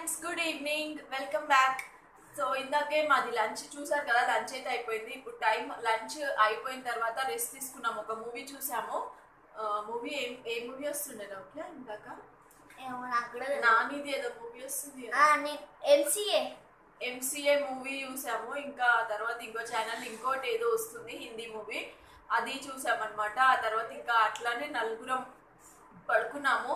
Friends, good evening, welcome back. So ఇందాకే మాది lunch చూసారు కదా, లంచ్ అయితే అయిపోయింది. ఇప్పుడు టైం లంచ్ అయిపోయిన తర్వాత రెస్ట్ తీసుకున్నాము, ఒక మూవీ చూసాము. మూవీ ఏ మూవీ వస్తుండే ఓకే ఇందాక నానిది ఏదో మూవీ వస్తుంది, ఎంసీఏ మూవీ చూసాము. ఇంకా తర్వాత ఇంకో ఛానల్ ఇంకోటి ఏదో వస్తుంది హిందీ మూవీ, అది చూసామన్నమాట. ఆ తర్వాత ఇంకా అట్లానే నలుగురం పడుకున్నాము.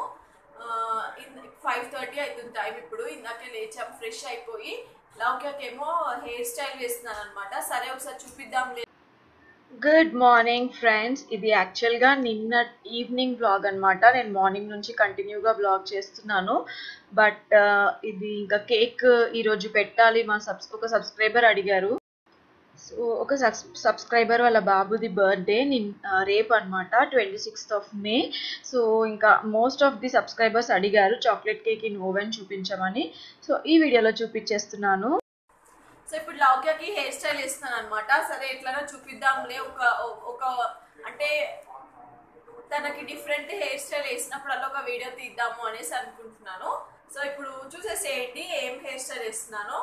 5:30 అవుతుంది టైం ఇప్పుడు. ఇందాకే లేచాం, ఫ్రెష్ అయిపోయి లౌక్యాకేమో హెయిర్ స్టైల్ వేస్తున్నాను అనమాట. సరే ఒకసారి చూపిద్దాం. గుడ్ మార్నింగ్ ఫ్రెండ్స్, ఇది యాక్చువల్గా నిన్న ఈవినింగ్ బ్లాగ్ అనమాట. నేను మార్నింగ్ నుంచి కంటిన్యూగా బ్లాగ్ చేస్తున్నాను. బట్ ఇది ఇంకా కేక్ ఈరోజు పెట్టాలి. ఒక సబ్స్క్రైబర్ అడిగారు. సో ఒక సబ్స్క్రైబర్ వాళ్ళ బాబుది బర్త్డే రేపు అనమాట, 26th May. సో ఇంకా మోస్ట్ ఆఫ్ ది సబ్స్క్రైబర్స్ అడిగారు చాక్లెట్ కేక్ ఇన్ ఓవెన్ చూపించమని. సో ఈ వీడియోలో చూపించేస్తున్నాను. సో ఇప్పుడు లౌక్యాకి హెయిర్ స్టైల్ వేస్తున్నాను అనమాట. సరే ఎట్లనో చూపిద్దాంలే, ఒక అంటే తనకి డిఫరెంట్ హెయిర్ స్టైల్ వేసినప్పుడల్లా ఒక వీడియో తీద్దాము అనేసి అనుకుంటున్నాను. సో ఇప్పుడు చూసేసేయండి ఏం హెయిర్ స్టైల్ వేస్తున్నాను.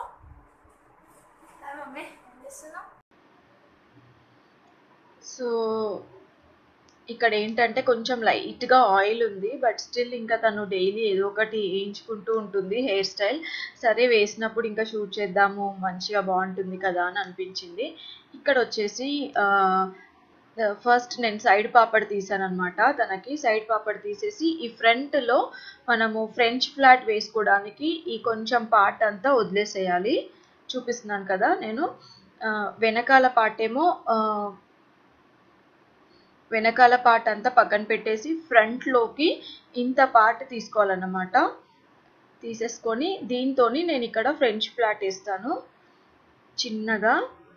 సో ఇక్కడ ఏంటంటే కొంచెం లైట్గా ఆయిల్ ఉంది, బట్ స్టిల్ ఇంకా తను డైలీ ఏదో ఒకటి వేయించుకుంటూ ఉంటుంది హెయిర్ స్టైల్. సరే వేసినప్పుడు ఇంకా షూట్ చేద్దాము, మంచిగా బాగుంటుంది కదా అని అనిపించింది. ఇక్కడ వచ్చేసి ఫస్ట్ నేను సైడ్ పాపడ్ తీసాను అనమాట. తనకి సైడ్ పాపడ్ తీసేసి ఈ ఫ్రంట్లో మనము ఫ్రెంచ్ ఫ్లాట్ వేసుకోవడానికి ఈ కొంచెం పార్ట్ అంతా వదిలేసేయాలి. చూపిస్తున్నాను కదా నేను. వెనకాల పార్ట్ అంతా పక్కన పెట్టేసి ఫ్రంట్లోకి ఇంత పార్ట్ తీసుకోవాలన్నమాట. తీసేసుకొని దీంతో నేను ఇక్కడ ఫ్రెంచ్ ఫ్లాట్ వేస్తాను చిన్నగా.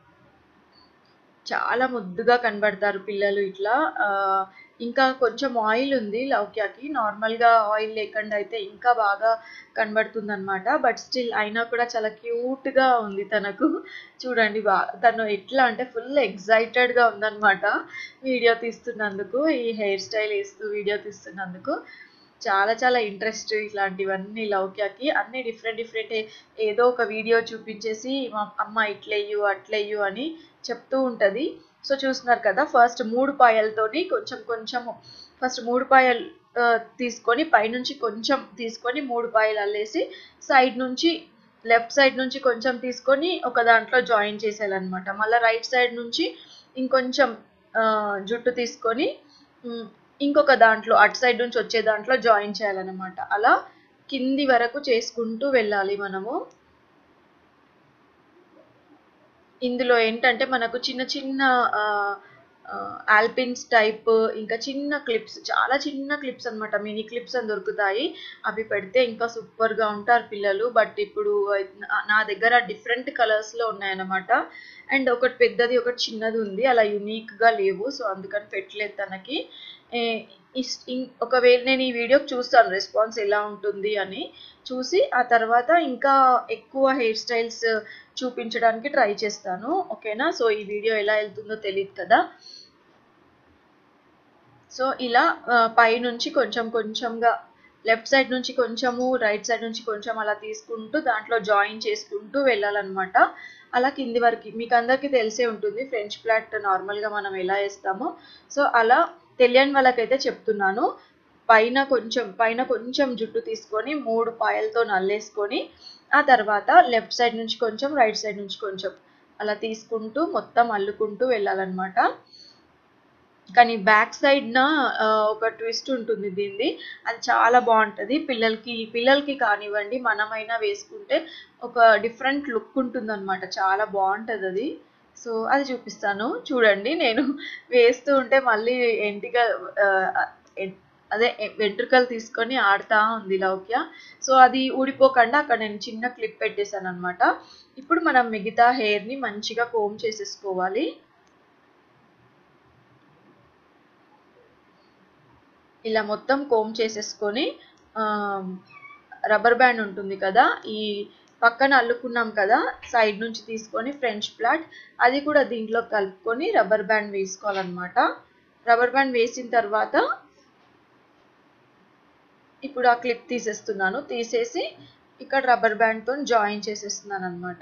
చాలా ముద్దుగా కనబడతారు పిల్లలు ఇట్లా. ఇంకా కొంచెం ఆయిల్ ఉంది లౌక్యాకి, నార్మల్గా ఆయిల్ లేకుండా అయితే ఇంకా బాగా కనబడుతుంది అనమాట. బట్ స్టిల్ అయినా కూడా చాలా క్యూట్గా ఉంది తనకు. చూడండి తను ఎట్లా అంటే ఫుల్ ఎక్సైటెడ్గా ఉందన్నమాట వీడియో తీస్తున్నందుకు, ఈ హెయిర్ స్టైల్ వేస్తూ వీడియో తీస్తున్నందుకు. చాలా చాలా ఇంట్రెస్ట్ ఇట్లాంటివన్నీ లౌక్యాకి. అన్నీ డిఫరెంట్ ఏదో ఒక వీడియో చూపించేసి అమ్మ ఇట్లెయ్యు అట్లెయ్యు అని చెప్తూ ఉంటుంది. సో చూస్తున్నారు కదా, ఫస్ట్ 3 పాయలతోని కొంచెము ఫస్ట్ 3 పాయలు తీసుకొని పైనుంచి కొంచెం తీసుకొని 3 పాయలు అల్లేసి సైడ్ నుంచి లెఫ్ట్ సైడ్ నుంచి కొంచెం తీసుకొని ఒక దాంట్లో జాయిన్ చేసేయాలన్నమాట. మళ్ళీ రైట్ సైడ్ నుంచి ఇంకొంచెం జుట్టు తీసుకొని ఇంకొక దాంట్లో అటు సైడ్ నుంచి వచ్చే దాంట్లో జాయిన్ చేయాలన్నమాట. అలా కింది వరకు చేసుకుంటూ వెళ్ళాలి మనము. ఇందులో ఏంటంటే మనకు చిన్న చిన్న ఆల్పిన్స్ టైప్, ఇంకా చిన్న క్లిప్స్, చాలా చిన్న క్లిప్స్ అనమాట, మినీ క్లిప్స్ అని దొరుకుతాయి. అవి పెడితే ఇంకా సూపర్గా ఉంటారు పిల్లలు. బట్ ఇప్పుడు నా దగ్గర డిఫరెంట్ కలర్స్లో ఉన్నాయన్నమాట. అండ్ ఒకటి పెద్దది ఒకటి చిన్నది ఉంది, అలా యూనిక్గా లేవు. సో అందుకని పెట్టలేదు తనకి. ఒకవేళ నేను ఈ వీడియోకి చూస్తాను రెస్పాన్స్ ఎలా ఉంటుంది అని, చూసి ఆ తర్వాత ఇంకా ఎక్కువ హెయిర్ స్టైల్స్ చూపించడానికి ట్రై చేస్తాను. ఓకేనా? సో ఈ వీడియో ఎలా వెళ్తుందో తెలియదు కదా. సో ఇలా పైనుంచి కొంచెంగా లెఫ్ట్ సైడ్ నుంచి కొంచెము, రైట్ సైడ్ నుంచి కొంచెం అలా తీసుకుంటూ దాంట్లో జాయిన్ చేసుకుంటూ వెళ్ళాలన్నమాట. అలా కింది వరకు మీకు అందరికీ తెలిసే ఉంటుంది ఫ్రెంచ్ ఫ్లాట్ నార్మల్గా మనం ఎలా వేస్తామో. సో అలా తెలియని వాళ్ళకైతే చెప్తున్నాను. పైన కొంచెం జుట్టు తీసుకొని 3 పాయలతో నల్లేసుకొని ఆ తర్వాత లెఫ్ట్ సైడ్ నుంచి కొంచెం, రైట్ సైడ్ నుంచి కొంచెం అలా తీసుకుంటూ మొత్తం అల్లుకుంటూ వెళ్ళాలన్నమాట. కానీ బ్యాక్ సైడ్న ఒక ట్విస్ట్ ఉంటుంది దీనిది, అది చాలా బాగుంటుంది. పిల్లలకి కానివ్వండి, మనమైనా వేసుకుంటే ఒక డిఫరెంట్ లుక్ ఉంటుంది అనమాట, చాలా బాగుంటుంది అది. సో అది చూపిస్తాను చూడండి. నేను వేస్తూ ఉంటే మళ్ళీ వెంట్రుకలు తీసుకొని ఆడుతూ ఉంది లౌక్య. సో అది ఊడిపోకుండా అక్కడ నేను చిన్న క్లిప్ పెట్టేశాను అనమాట. ఇప్పుడు మనం మిగతా హెయిర్ని మంచిగా కోమ్ చేసేసుకోవాలి. ఇలా మొత్తం కోమ్ చేసేసుకొని రబ్బర్ బ్యాండ్ ఉంటుంది కదా, ఈ పక్కన అల్లుకున్నాం కదా సైడ్ నుంచి తీసుకొని ఫ్రెంచ్ ఫ్లాట్, అది కూడా దీంట్లో కలుపుకొని రబ్బర్ బ్యాండ్ వేసుకోవాలన్నమాట. రబ్బర్ బ్యాండ్ వేసిన తర్వాత ఇప్పుడు ఆ క్లిప్ తీసేస్తున్నాను. తీసేసి ఇక్కడ రబ్బర్ బ్యాండ్తో జాయిన్ చేసేస్తున్నాను అనమాట.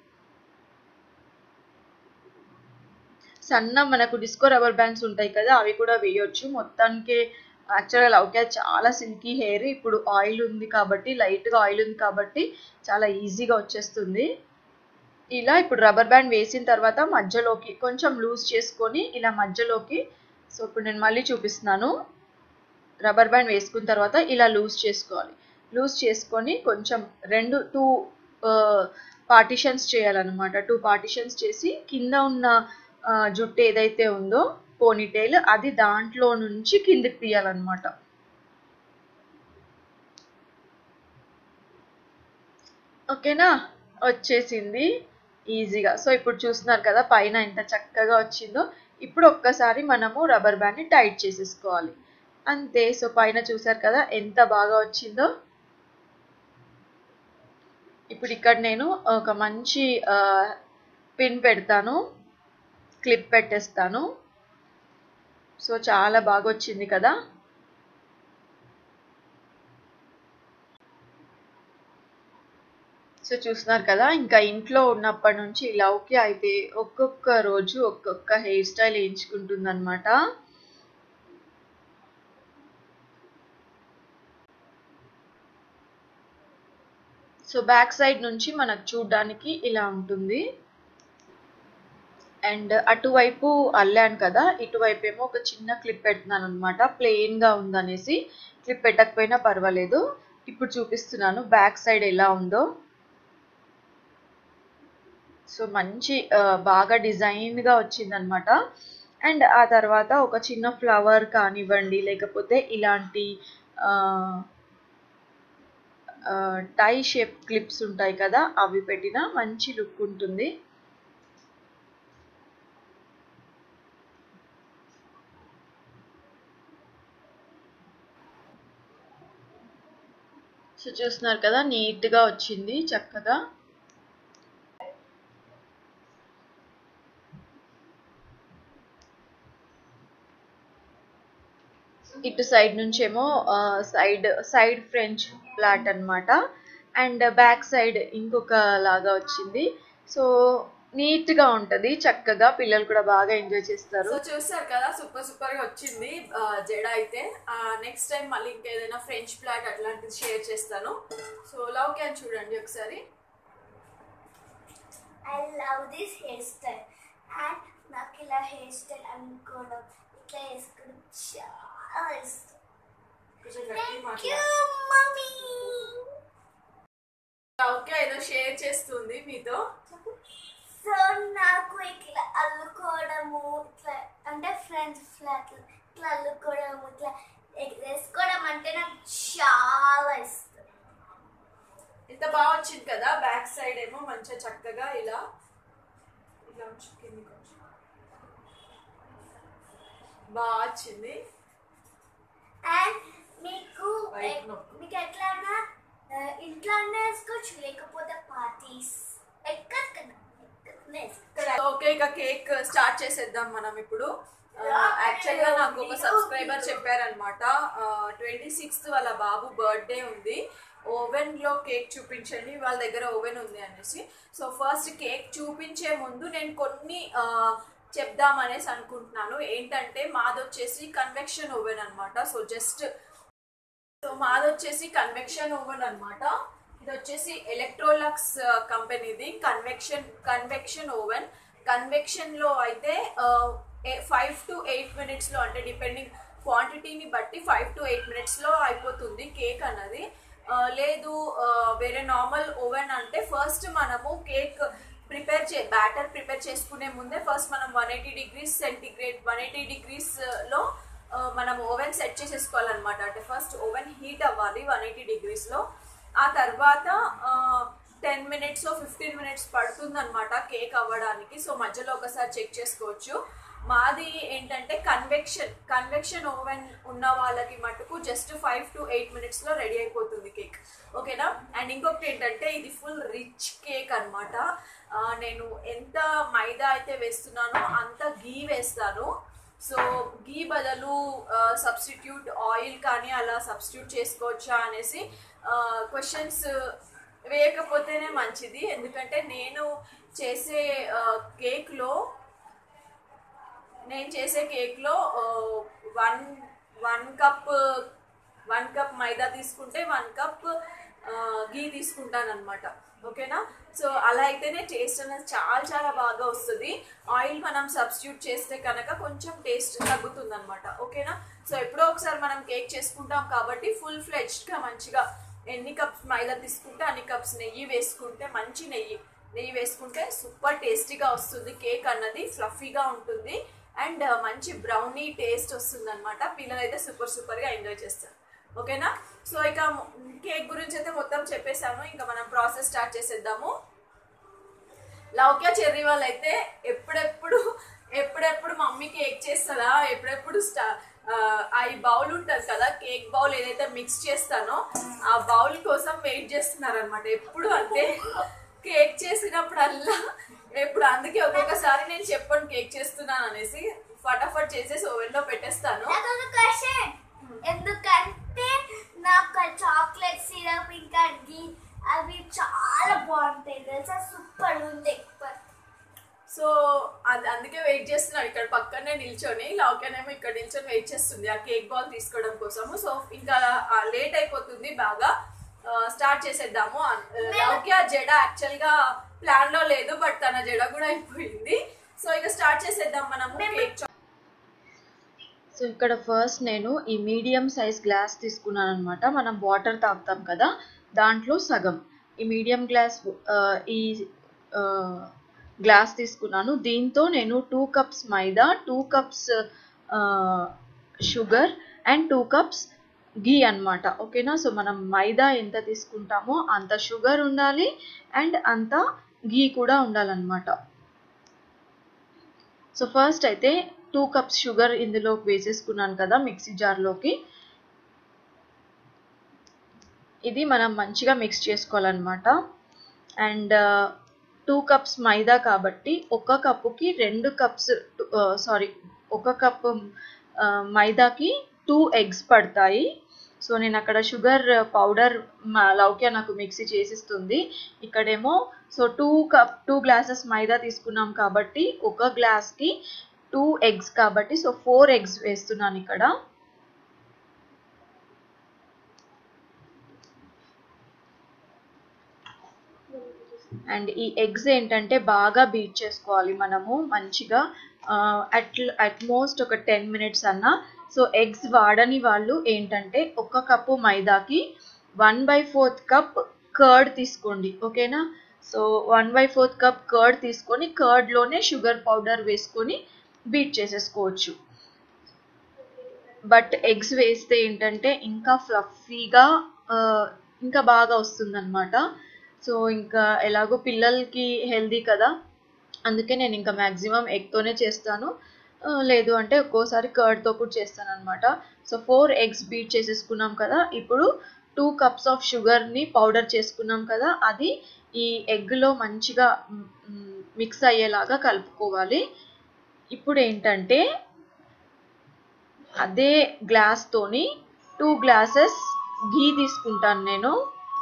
సన్న మనకు డిస్కో రబ్బర్ బ్యాండ్స్ ఉంటాయి కదా, అవి కూడా వేయొచ్చు. మొత్తానికి యాక్చువల్గా లౌక్య చాలా సిల్కీ హెయిర్. ఇప్పుడు ఆయిల్ ఉంది కాబట్టి, లైట్గా ఆయిల్ ఉంది కాబట్టి చాలా ఈజీగా వచ్చేస్తుంది. ఇలా ఇప్పుడు రబ్బర్ బ్యాండ్ వేసిన తర్వాత మధ్యలోకి కొంచెం లూజ్ చేసుకొని ఇలా మధ్యలోకి, సో ఇప్పుడు నేను మళ్ళీ చూపిస్తున్నాను. రబ్బర్ బ్యాండ్ వేసుకున్న తర్వాత ఇలా లూజ్ చేసుకోవాలి. లూజ్ చేసుకొని కొంచెం 2 పార్టిషన్స్ చేయాలన్నమాట. 2 పార్టిషన్స్ చేసి కింద ఉన్న జుట్టు ఏదైతే ఉందో పోనీటైల్, అది దాంట్లో నుంచి కిందకి తీయాలన్నమాట. ఓకేనా, వచ్చేసింది ఈజీగా. సో ఇప్పుడు చూస్తున్నారు కదా పైన ఎంత చక్కగా వచ్చిందో. ఇప్పుడు ఒక్కసారి మనము రబ్బర్ బ్యాండ్ని టైట్ చేసేసుకోవాలి, అంతే. సో పైన చూసారు కదా ఎంత బాగా వచ్చిందో. ఇప్పుడు ఇక్కడ నేను ఒక మంచి పిన్ పెడతాను, క్లిప్ పెట్టేస్తాను. సో చాలా బాగా వచ్చింది కదా. సో చూస్తున్నారు కదా, ఇంకా ఇంట్లో ఉన్నప్పటి నుంచి లౌక్య అయితే ఒక్కొక్క రోజు ఒక్కొక్క హెయిర్ స్టైల్ వేయించుకుంటుంది అనమాట. సో బ్యాక్ సైడ్ నుంచి మనకు చూడడానికి ఇలా ఉంటుంది. అండ్ అటువైపు అల్లాను కదా, ఇటువైపు ఏమో ఒక చిన్న క్లిప్ పెడుతున్నాను అనమాట. ప్లెయిన్గా ఉందనేసి, క్లిప్ పెట్టకపోయినా పర్వాలేదు. ఇప్పుడు చూపిస్తున్నాను బ్యాక్ సైడ్ ఎలా ఉందో. సో మంచి బాగా డిజైన్గా వచ్చిందనమాట. అండ్ ఆ తర్వాత ఒక చిన్న ఫ్లవర్ కానివ్వండి, లేకపోతే ఇలాంటి టై షేప్ క్లిప్స్ ఉంటాయి కదా, అవి పెట్టినా మంచి లుక్ ఉంటుంది. సో చూస్తున్నారు కదా నీట్గా వచ్చింది చక్కగా. ఇటు సైడ్ నుంచేమో సైడ్ ఫ్రెంచ్ ఫ్లాట్ అన్నమాట. అండ్ బ్యాక్ సైడ్ ఇంకొక లాగా వచ్చింది. సో నీట్ గా ఉంటది, చక్కగా పిల్లలు కూడా బాగా ఎంజాయ్ చేస్తారు. సో చూస్తారు కదా సూపర్ గా వచ్చింది జడ అయితే. నెక్స్ట్ టైం మళ్ళీ ఇంకేదైనా ఫ్రెంచ్ ఫ్లాట్ అట్లాంటిది షేర్ చేస్తాను. సో లవ్ క్యాన్ చూడండి ఒకసారి. I love this hairstyle and నాకు ఇలా హెయిర్ స్టైల్ అనుకోవడం ఇట్లా వేసుకోవడం చాలా ఇష్టం. Thank you, mommy. ఓకే, ఏదో షేర్ చేస్తుంది మీతో. సో నాకు ఇట్లా అల్లుకోవడము, ఇట్లా అంటే ఫ్రెండ్స్ ఫ్లాట్ ఇట్లా అల్లుకోవడము, ఇట్లా వేసుకోవడం అంటే నాకు చాలా ఇష్టం. ఇంత బాగా వచ్చింది కదా. బ్యాక్ సైడ్ ఏమో మంచిగా చక్కగా ఇలా ఇలా కిందికి వచ్చి బాగా వచ్చింది. అండ్ మీకు ఎట్లన్నా ఇంట్లోనే వేసుకోవచ్చు, లేకపోతే పార్టీస్ ఎక్కడికన్నా. ఓకే, ఇక కేక్ స్టార్ట్ చేసేద్దాం మనం ఇప్పుడు. యాక్చువల్గా నాకు ఒక సబ్స్క్రైబర్ చెప్పారనమాట, 26th వాళ్ళ బాబు బర్త్డే ఉంది, ఓవెన్ లో కేక్ చూపించండి, వాళ్ళ దగ్గర ఓవెన్ ఉంది అనేసి. సో ఫస్ట్ కేక్ చూపించే ముందు నేను కొన్ని చెప్దామనేసి అనుకుంటున్నాను. ఏంటంటే మాది వచ్చేసి కన్వెక్షన్ ఓవెన్ అనమాట. సో మాది వచ్చేసి కన్వెక్షన్ ఓవెన్ అనమాట. ఇది వచ్చేసి ఎలక్ట్రోలక్స్ కంపెనీది కన్వెక్షన్ ఓవెన్. కన్వెక్షన్ లో అయితే 5 to 8 minutes లో, అంటే డిపెండింగ్ క్వాంటిటీని బట్టి 5 to 8 minutes లో అయిపోతుంది కేక్ అన్నది. లేదు వేరే నార్మల్ ఓవెన్ అంటే ఫస్ట్ మనము కేక్ బ్యాటర్ ప్రిపేర్ చేసుకునే ముందే ఫస్ట్ మనం 180 degrees సెంటిగ్రేడ్ 180 degrees లో మనం ఓవెన్ సెట్ చేసేసుకోవాలన్నమాట. అంటే ఫస్ట్ ఓవెన్ హీట్ అవ్వాలి 180 degrees లో. ఆ తర్వాత 10 minutes 15 minutes పడుతుంది అనమాట కేక్ అవ్వడానికి. సో మధ్యలో ఒకసారి చెక్ చేసుకోవచ్చు. మాది ఏంటంటే కన్వెక్షన్ ఓవెన్ ఉన్న వాళ్ళకి మటుకు జస్ట్ 5 to 8 minutes లో రెడీ అయిపోతుంది కేక్. ఓకేనా. అండ్ ఇంకొకటి ఏంటంటే ఇది ఫుల్ రిచ్ కేక్ అనమాట. నేను ఎంత మైదా అయితే వేస్తున్నానో అంత గీ వేస్తాను. సో గీ బదులు సబ్స్టిట్యూట్ ఆయిల్ కానీ అలా సబ్స్టిట్యూట్ చేసుకోవచ్చా అనేసి క్వశ్చన్స్ వేయకపోతేనే మంచిది. ఎందుకంటే నేను చేసే కేక్లో వన్ వన్ కప్ 1 కప్ మైదా తీసుకుంటే 1 కప్ గీ తీసుకుంటాను అనమాట. ఓకేనా? సో అలా అయితేనే టేస్ట్ అనేది చాలా చాలా బాగా వస్తుంది. ఆయిల్ మనం సబ్స్టిట్యూట్ చేస్తే కనుక కొంచెం టేస్ట్ తగ్గుతుంది అనమాట. ఓకేనా? సో ఎప్పుడో ఒకసారి మనం కేక్ చేసుకుంటాం కాబట్టి ఫుల్ ఫ్లెడ్జ్డ్గా మంచిగా ఎన్ని కప్స్ మైదా తీసుకుంటే అన్ని కప్స్ నెయ్యి వేసుకుంటే, మంచి నెయ్యి వేసుకుంటే సూపర్ టేస్టీగా వస్తుంది. కేక్ అన్నది ఫ్లఫీగా ఉంటుంది అండ్ మంచి బ్రౌనీ టేస్ట్ వస్తుంది అనమాట. పిల్లలు అయితే సూపర్గా ఎంజాయ్ చేస్తారు. ఓకేనా? సో ఇక కేక్ గురించి అయితే మొత్తం చెప్పేసాను. ఇంకా మనం ప్రాసెస్ స్టార్ట్ చేసేద్దాము. లౌక్య చెర్రీ వాళ్ళు అయితే ఎప్పుడెప్పుడు మమ్మీ కేక్ చేస్తుందా, ఎప్పుడెప్పుడు ఈ బౌల్ ఉంటుంది కదా, కేక్ బౌల్ ఏదైతే మిక్స్ చేస్తానో ఆ బౌల్ కోసం వెయిట్ చేస్తున్నారు అనమాట. ఎప్పుడు అంటే కేక్ చేసినప్పుడల్లా అందుకే ఒక్కొక్కసారి నేను చెప్పను కేక్ చేస్తున్నాను అనేసి, ఫటాఫట్ చేసేసి ఓవెన్ లో పెట్టేస్తాను. ఎందుకంటే నాకు చాక్లెట్ సిరప్ ఇంకా ఘీ అవి చాలా బాగుంటాయి తెలుసా, సూపర్ ఉంది. సో అందుకే వెయిట్ చేస్తున్నాను ఇక్కడ పక్కనే నిల్చొని. లౌక్యనేమో ఇక్కడ నిల్చొని వెయిట్ చేస్తుంది ఆ కేక్ బాల్ తీసుకోవడం కోసము. సో ఇంకా లేట్ అయిపోతుంది బాగా. స్టార్ట్ చేసేద్దాము. లౌక్య జడ యాక్చువల్ గా ప్లాన్ లో లేదు, బట్ తన జడ కూడా అయిపోయింది. సో ఇక స్టార్ట్ చేసేద్దాం మనము కేక్. సో ఇక్కడ ఫస్ట్ నేను ఈ మీడియం సైజ్ గ్లాస్ తీసుకున్నాను అనమాట. మనం వాటర్ తాగుతాం కదా, దాంట్లో సగం ఈ మీడియం గ్లాస్ తీసుకున్నాను. దీంతో నేను 2 కప్స్ మైదా, 2 కప్స్ షుగర్ అండ్ 2 కప్స్ ఘీ అనమాట. ఓకేనా? సో మనం మైదా ఎంత తీసుకుంటామో అంత షుగర్ ఉండాలి అండ్ అంత ఘీ కూడా ఉండాలన్నమాట. సో ఫస్ట్ అయితే 2 కప్స్ షుగర్ ఇందులోకి వేసేసుకున్నాను కదా మిక్సీ జార్లోకి. ఇది మనం మంచిగా మిక్స్ చేసుకోవాలన్నమాట. అండ్ 2 కప్స్ మైదా కాబట్టి ఒక కప్పుకి 2 కప్స్ ఒక కప్పు మైదాకి 2 ఎగ్స్ పడతాయి. సో నేను అక్కడ షుగర్ పౌడర్ లౌక్య నాకు మిక్సీ చేసిస్తుంది. ఇక్కడేమో సో 2 గ్లాసెస్ మైదా తీసుకున్నాం కాబట్టి ఒక గ్లాస్కి 2 ఎగ్స్ కాబట్టి సో 4 ఎగ్స్ వేస్తున్నాను ఇక్కడ. అండ్ ఈ ఎగ్స్ ఏంటంటే బాగా బీట్ చేసుకోవాలి మనము మంచిగా, అట్మోస్ట్ ఒక 10 మినిట్స్ అన్నా. సో ఎగ్స్ వాడని వాళ్ళు ఏంటంటే ఒక కప్పు మైదాకి 1/4 కప్ కర్డ్ తీసుకోండి. ఓకేనా? సో 1/4 కప్ కర్డ్ తీసుకొని కర్డ్లోనే షుగర్ పౌడర్ వేసుకొని బీట్ చేసేసుకోవచ్చు. బట్ ఎగ్స్ వేస్తే ఏంటంటే ఇంకా ఫ్లఫీగా ఇంకా బాగా వస్తుంది అనమాట. సో ఇంకా ఎలాగో పిల్లలకి హెల్దీ కదా, అందుకే నేను ఇంకా మ్యాక్సిమం ఎగ్తోనే చేస్తాను. లేదు అంటే ఒక్కోసారి కర్డ్తో కూడా చేస్తాను అనమాట. సో 4 ఎగ్స్ బీట్ చేసేసుకున్నాం కదా. ఇప్పుడు 2 కప్స్ ఆఫ్ షుగర్ని పౌడర్ చేసుకున్నాం కదా, అది ఈ ఎగ్లో మంచిగా మిక్స్ అయ్యేలాగా కలుపుకోవాలి. ఇప్పుడు ఏంటంటే అదే గ్లాస్తోని 2 గ్లాసెస్ ఘీ తీసుకుంటాను నేను.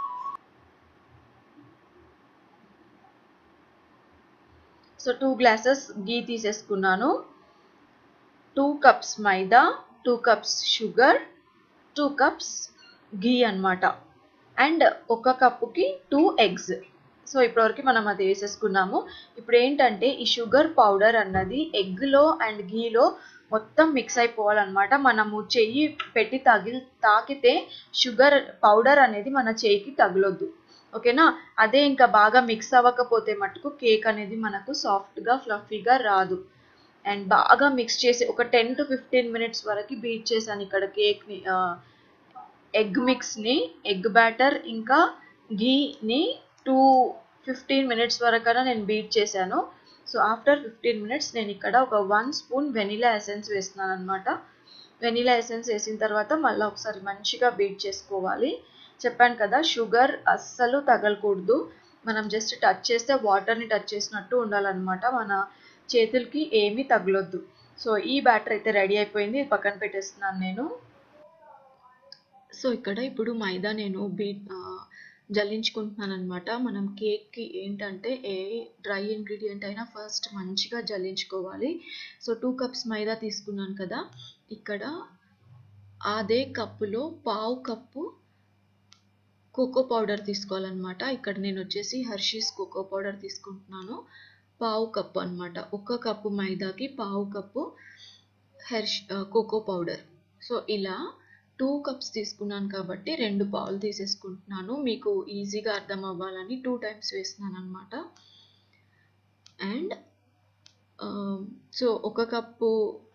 సో 2 గ్లాసెస్ ఘీ తీసేసుకున్నాను. 2 కప్స్ మైదా, 2 కప్స్ షుగర్, 2 కప్స్ ఘీ అనమాట. అండ్ ఒక కప్పుకి 2 ఎగ్స్. సో ఇప్పటివరకు మనం అది వేసేసుకున్నాము. ఇప్పుడు ఏంటంటే ఈ షుగర్ పౌడర్ అన్నది ఎగ్లో అండ్ ఘీలో మొత్తం మిక్స్ అయిపోవాలన్నమాట. మనము చెయ్యి పెట్టి తాకితే షుగర్ పౌడర్ అనేది మన చెయ్యికి తగలొద్దు. ఓకేనా? అదే ఇంకా బాగా మిక్స్ అవ్వకపోతే మటుకు కేక్ అనేది మనకు సాఫ్ట్గా ఫ్లఫీగా రాదు. అండ్ బాగా మిక్స్ చేసి ఒక 10 to 15 మినిట్స్ వరకు బీట్ చేశాను ఇక్కడ కేక్ని, ఎగ్ మిక్స్ని, ఎగ్ బ్యాటర్ ఇంకా ఘీని 15 మినిట్స్ వరకైనా నేను బీట్ చేశాను. సో ఆఫ్టర్ 15 మినిట్స్ నేను ఇక్కడ ఒక 1 స్పూన్ వెనిలా ఎసెన్స్ వేస్తున్నాను అనమాట. వెనిలా ఎసెన్స్ వేసిన తర్వాత మళ్ళీ ఒకసారి మంచిగా బీట్ చేసుకోవాలి. చెప్పాను కదా షుగర్ అస్సలు తగలకూడదు, మనం జస్ట్ టచ్ చేస్తే వాటర్ని టచ్ చేసినట్టు ఉండాలన్నమాట, మన చేతులకి ఏమీ తగలొద్దు. సో ఈ బ్యాటర్ అయితే రెడీ అయిపోయింది, పక్కన పెట్టేస్తున్నాను నేను. సో ఇక్కడ ఇప్పుడు మైదా నేను జల్లించుకుంటున్నాను అనమాట. మనం కేక్కి ఏంటంటే ఏ డ్రై ఇంగ్రీడియంట్ అయినా ఫస్ట్ మంచిగా జల్లించుకోవాలి. సో 2 కప్స్ మైదా తీసుకున్నాను కదా, ఇక్కడ అదే కప్పులో పావు కప్పు కోకో పౌడర్ తీసుకోవాలన్నమాట. ఇక్కడ నేను వచ్చేసి హర్షీస్ కోకో పౌడర్ తీసుకుంటున్నాను. పావు కప్పు అనమాట. 1 కప్పు మైదాకి పావు కప్పు కోకో పౌడర్. సో ఇలా 2 కప్స్ తీసుకున్నాను కాబట్టి 2 పావులు తీసేసుకుంటున్నాను. మీకు ఈజీగా అర్థం అవ్వాలని 2 టైమ్స్ వేస్తున్నాను అనమాట. అండ్ సో 1 కప్పు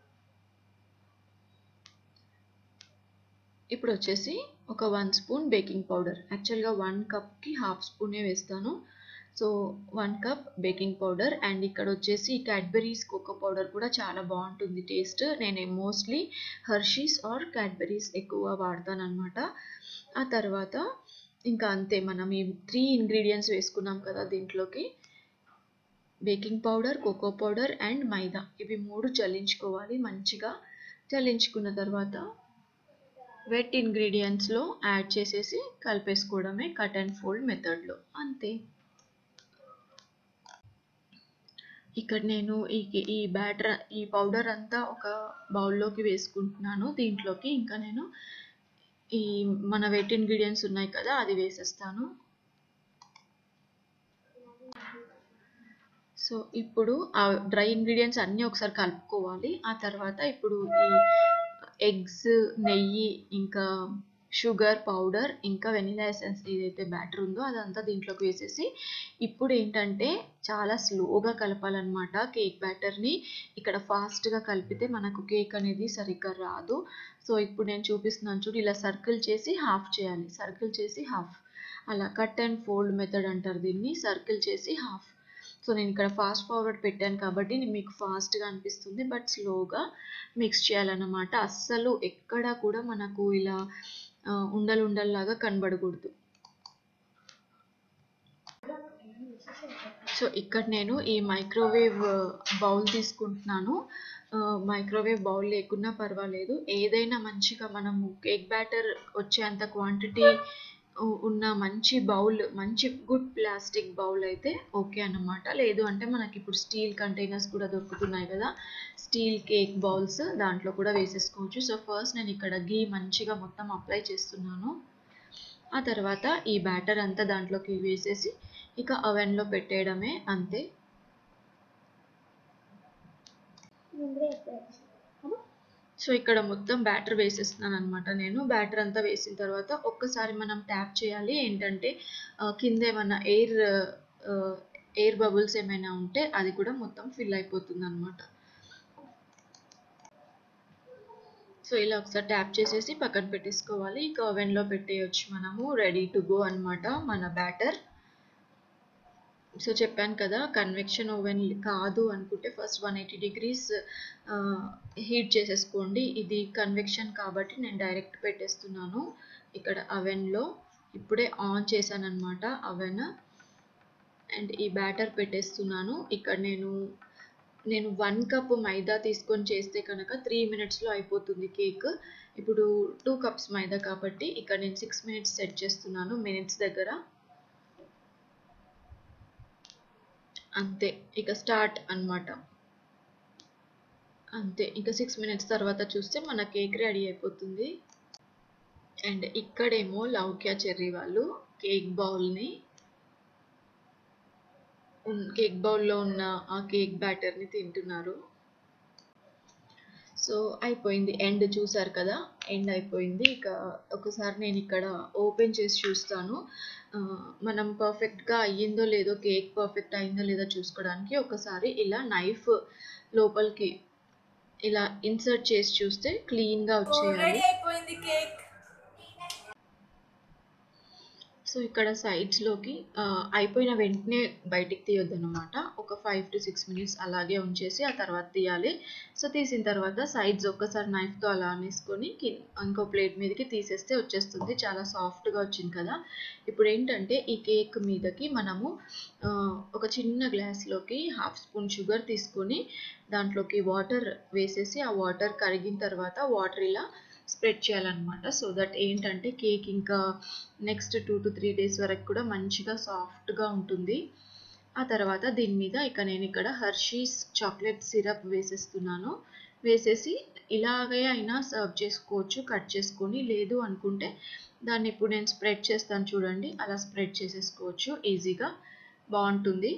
ఇప్పుడు వచ్చేసి ఒక 1 స్పూన్ బేకింగ్ పౌడర్. యాక్చువల్గా 1 కప్కి హాఫ్ స్పూనే వేస్తాను. So 1 cup baking powder. And ఇక్కడ వచ్చేసి క్యాడ్బెరీస్ కోకో పౌడర్ కూడా చాలా బాగుంటుంది టేస్ట్. నేను మోస్ట్లీ హర్షీస్ ఆర్ క్యాడ్బెరీస్ ఎక్కువ వాడతాను అనమాట. ఆ తర్వాత ఇంకా అంతే, మనం ఈ 3 ఇంగ్రీడియంట్స్ వేసుకున్నాం కదా దీంట్లోకి, baking powder, cocoa powder and మైదా, ఇవి 3 చల్లించుకోవాలి. మంచిగా చల్లించుకున్న తర్వాత వెట్ ఇంగ్రీడియంట్స్లో యాడ్ చేసేసి కలిపేసుకోవడమే కట్ అండ్ ఫోల్డ్ మెథడ్లో, అంతే. ఇక్కడ నేను ఈ బ్యాటర్, ఈ పౌడర్ అంతా ఒక బౌల్లోకి వేసుకుంటున్నాను. దీంట్లోకి ఇంకా నేను ఈ మన వెట్ ఇంగ్రీడియంట్స్ ఉన్నాయి కదా అది వేసేస్తాను. సో ఇప్పుడు ఆ డ్రై ఇంగ్రీడియంట్స్ అన్నీ ఒకసారి కలుపుకోవాలి. ఆ తర్వాత ఇప్పుడు ఈ ఎగ్స్, నెయ్యి, ఇంకా షుగర్ పౌడర్, ఇంకా వెనిలా ఎసెన్స్ ఏదైతే బ్యాటర్ ఉందో అదంతా దీంట్లోకి వేసేసి ఇప్పుడు ఏంటంటే చాలా స్లోగా కలపాలన్నమాట కేక్ బ్యాటర్ని. ఇక్కడ ఫాస్ట్గా కలిపితే మనకు కేక్ అనేది సరిగ్గా రాదు. సో ఇప్పుడు నేను చూపిస్తున్నాను చూడు, ఇలా సర్కిల్ చేసి హాఫ్ చేయాలి. సర్కిల్ చేసి హాఫ్, అలా కట్ అండ్ ఫోల్డ్ మెథడ్ అంటారు దీన్ని. సర్కిల్ చేసి హాఫ్. సో నేను ఇక్కడ ఫాస్ట్ ఫార్వర్డ్ పెట్టాను కాబట్టి మీకు ఫాస్ట్గా అనిపిస్తుంది, బట్ స్లోగా మిక్స్ చేయాలన్నమాట. అస్సలు ఎక్కడా కూడా మనకు ఇలా ఉండలు ఉండల్లాగా కనబడకూడదు. సో ఇక్కడ నేను ఈ మైక్రోవేవ్ బౌల్ తీసుకుంటున్నాను. మైక్రోవేవ్ బౌల్ లేకున్నా పర్వాలేదు, ఏదైనా మంచిగా మనము కేక్ బ్యాటర్ వచ్చేంత క్వాంటిటీ ఉన్న మంచి బౌల్, మంచి గుడ్ ప్లాస్టిక్ బౌల్ అయితే ఓకే అన్నమాట. లేదు అంటే మనకి ఇప్పుడు స్టీల్ కంటైనర్స్ కూడా దొరుకుతున్నాయి కదా, స్టీల్ కేక్ బౌల్స్, దాంట్లో కూడా వేసేసుకోవచ్చు. సో ఫస్ట్ నేను ఇక్కడ గీ మంచిగా మొత్తం అప్లై చేస్తున్నాను. ఆ తర్వాత ఈ బ్యాటర్ అంతా దాంట్లోకి వేసేసి ఇక అవెన్లో పెట్టేయడమే, అంతే. సో ఇక్కడ మొత్తం బ్యాటర్ వేసేస్తున్నాను అనమాట నేను. బ్యాటర్ అంతా వేసిన తర్వాత ఒక్కసారి మనం ట్యాప్ చేయాలి. ఏంటంటే కింద ఏమైనా ఎయిర్ బబుల్స్ ఏమైనా ఉంటే అది కూడా మొత్తం ఫిల్ అయిపోతుంది అనమాట. సో ఇలా ఒకసారి ట్యాప్ చేసేసి పక్కన పెట్టేసుకోవాలి. ఇక ఓవెన్లో పెట్టేయచ్చు మనము. రెడీ టు గో అనమాట మన బ్యాటర్. సో చెప్పాను కదా, కన్వెక్షన్ ఓవెన్ కాదు అనుకుంటే ఫస్ట్ 180 degrees హీట్ చేసేసుకోండి. ఇది కన్వెక్షన్ కాబట్టి నేను డైరెక్ట్ పెట్టేస్తున్నాను ఇక్కడ అవెన్లో. ఇప్పుడే ఆన్ చేశాను అనమాట అవెన్. అండ్ ఈ బ్యాటర్ పెట్టేస్తున్నాను. ఇక్కడ నేను 1 కప్ మైదా తీసుకొని చేస్తే కనుక 3 minutesలో అయిపోతుంది కేక్. ఇప్పుడు 2 cups మైదా కాబట్టి ఇక్కడ నేను 6 minutes సెట్ చేస్తున్నాను మినిట్స్ దగ్గర, అంతే. ఇక స్టార్ట్ అన్నమాట, అంతే. ఇంకా 6 minutes తర్వాత చూస్తే మన కేక్ రెడీ అయిపోతుంది. అండ్ ఇక్కడేమో లౌక్యా చెర్రీ వాళ్ళు కేక్ బౌల్లో ఉన్న ఆ కేక్ బ్యాటర్ని తింటున్నారు. సో అయిపోయింది, ఎండ్ చూసారు కదా, ఎండ్ అయిపోయింది. ఇక ఒకసారి నేను ఇక్కడ ఓపెన్ చేసి చూస్తాను, మనం పర్ఫెక్ట్గా అయ్యిందో లేదో, కేక్ పర్ఫెక్ట్ అయిందో లేదో చూసుకోవడానికి ఒకసారి ఇలా నైఫ్ లోపలికి ఇలా ఇన్సర్ట్ చేసి చూస్తే క్లీన్గా వచ్చేయాలి. అయిపోయింది కేక్. సో ఇక్కడ సైడ్స్లోకి అయిపోయిన వెంటనే బయటికి తీయొద్దు అనమాట. ఒక 5 to 6 minutes అలాగే ఉంచేసి ఆ తర్వాత తీయాలి. సో తీసిన తర్వాత సైడ్స్ ఒక్కసారి నైఫ్తో అలా అనేసుకొని ఇంకో ప్లేట్ మీదకి తీసేస్తే వచ్చేస్తుంది. చాలా సాఫ్ట్గా వచ్చింది కదా. ఇప్పుడు ఏంటంటే ఈ కేక్ మీదకి మనము ఒక చిన్న గ్లాస్లోకి 1/2 spoon షుగర్ తీసుకొని దాంట్లోకి వాటర్ వేసేసి ఆ వాటర్ కరిగిన తర్వాత వాటర్ ఇలా స్ప్రెడ్ చేయాలన్నమాట. సో దట్ ఏంటంటే కేక్ ఇంకా నెక్స్ట్ 2 to 3 days వరకు కూడా మంచిగా సాఫ్ట్గా ఉంటుంది. ఆ తర్వాత దీని మీద నేను ఇక్కడ హర్షీస్ చాక్లెట్ సిరప్ వేసేస్తున్నాను. వేసేసి ఇలాగే అయినా సర్వ్ చేసుకోవచ్చు కట్ చేసుకొని, లేదు అనుకుంటే దాన్ని ఇప్పుడు నేను స్ప్రెడ్ చేస్తాను చూడండి, అలా స్ప్రెడ్ చేసేసుకోవచ్చు ఈజీగా, బాగుంటుంది.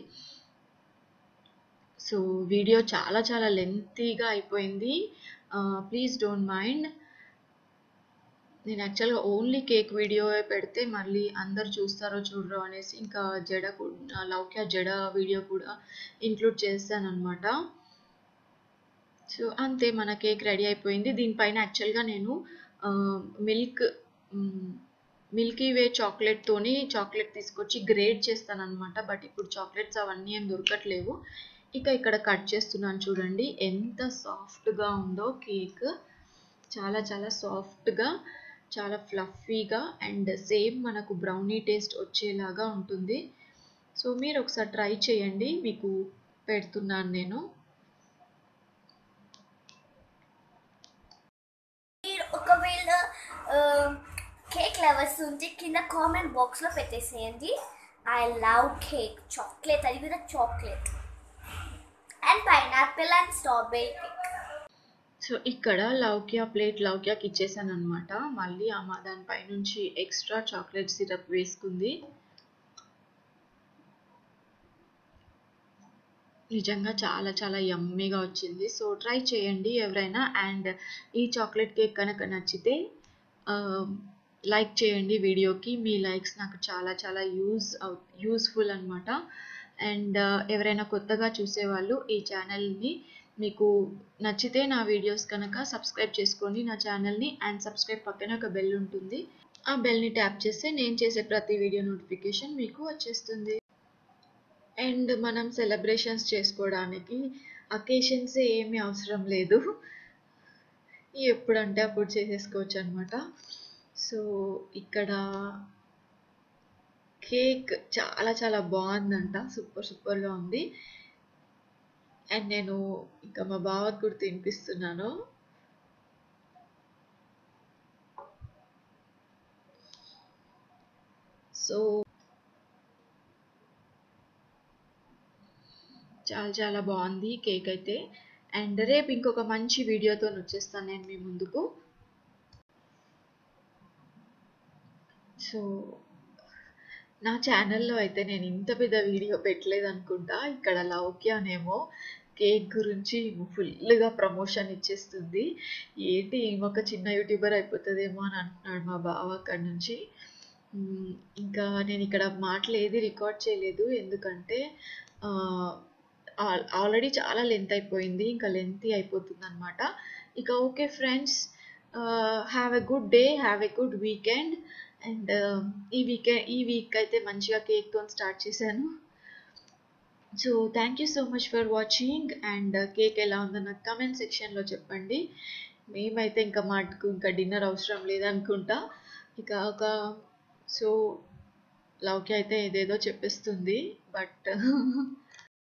సో వీడియో చాలా చాలా లెంతీగా అయిపోయింది, ప్లీజ్ డోంట్ మైండ్. నేను యాక్చువల్గా ఓన్లీ కేక్ వీడియో పెడితే మళ్ళీ అందరు చూస్తారో చూడరో అనేసి ఇంకా లౌక్య జడ వీడియో కూడా ఇంక్లూడ్ చేస్తాను అనమాట. సో అంతే, మన కేక్ రెడీ అయిపోయింది. దీనిపైన యాక్చువల్గా నేను మిల్కీ వే చాక్లెట్తోని చాక్లెట్ తీసుకొచ్చి గ్రేట్ చేస్తాను అనమాట. బట్ ఇప్పుడు చాక్లెట్స్ అవన్నీ ఏం దొరకట్లేవు. ఇక్కడ కట్ చేస్తున్నాను చూడండి, ఎంత సాఫ్ట్గా ఉందో కేక్. చాలా చాలా సాఫ్ట్గా, చాలా ఫ్లఫీగా అండ్ సేమ్ మనకు బ్రౌనీ టేస్ట్ వచ్చేలాగా ఉంటుంది. సో మీరు ఒకసారి ట్రై చేయండి, మీకు పెడుతున్నాను నేను. మీరు ఒకవేళ కేక్ లవర్స్ ఉంటే కింద కామెంట్ బాక్స్లో పెట్టేసేయండి. ఐ లవ్ కేక్, చాక్లెట్, అది కూడా chocolate and pineapple and strawberry cake. So ఇక్కడ లౌక్యాకి ఇచ్చేసాను అనమాట. మళ్ళీ దానిపై నుంచి ఎక్స్ట్రా చాక్లెట్ సిరప్ వేసుకుంది. నిజంగా చాలా చాలా యమ్మీగా వచ్చింది. సో ట్రై చేయండి ఎవరైనా. అండ్ ఈ చాక్లెట్ కేక్ కనుక నచ్చితే లైక్ చేయండి వీడియోకి. మీ లైక్స్ నాకు చాలా చాలా యూస్ఫుల్ అనమాట. అండ్ ఎవరైనా కొత్తగా చూసేవాళ్ళు ఈ ఛానల్ని మీకు నచ్చితే నా వీడియోస్ కనుక సబ్స్క్రైబ్ చేసుకోండి నా ఛానల్ని. అండ్ సబ్స్క్రైబ్ పక్కన ఒక బెల్ ఉంటుంది, ఆ బెల్ని ట్యాప్ చేస్తే నేను చేసే ప్రతి వీడియో నోటిఫికేషన్ మీకు వచ్చేస్తుంది. అండ్ మనం సెలబ్రేషన్స్ చేసుకోవడానికి అకేషన్స్ ఏమీ అవసరం లేదు, ఎప్పుడంటే అప్పుడు చేసేసుకోవచ్చు అనమాట. సో ఇక్కడ కేక్ చాలా చాలా బాగుందంట, సూపర్గా ఉంది. అండ్ నేను ఇంకా మా బావకు కూడా తినిపిస్తున్నాను. సో చాలా చాలా బాగుంది కేక్ అయితే. అండ్ రేపు ఇంకొక మంచి వీడియోతో వచ్చేస్తాను నేను మీ ముందుకు. సో నా ఛానల్లో అయితే నేను ఇంత పెద్ద వీడియో పెట్టలేదు అనుకుంటా. ఇక్కడ లౌక్యానేమో కేక్ గురించి ఫుల్గా ప్రమోషన్ ఇచ్చేస్తుంది. ఏంటి ఒక చిన్న యూట్యూబర్ అయిపోతుందేమో అని అంటున్నాడు మా బావ అక్కడి నుంచి. ఇంకా నేను ఇక్కడ మాటలు ఏది రికార్డ్ చేయలేదు, ఎందుకంటే ఆల్రెడీ చాలా లెంత్ అయిపోయింది, ఇంకా లెంతీ అయిపోతుంది అనమాట. Okay friends, have a good day, have a good weekend. And ఈ వీక్ అయితే మంచిగా కేక్తో స్టార్ట్ చేశాను. So thank you so much for watching. And cake ఎలా ఉందో నాకు కామెంట్ సెక్షన్లో చెప్పండి. మేమైతే ఇంకా మాటకు ఇంకా డిన్నర్ అవసరం లేదనుకుంటా. సో లౌక్య అయితే ఏదేదో చెప్పేస్తుంది, బట్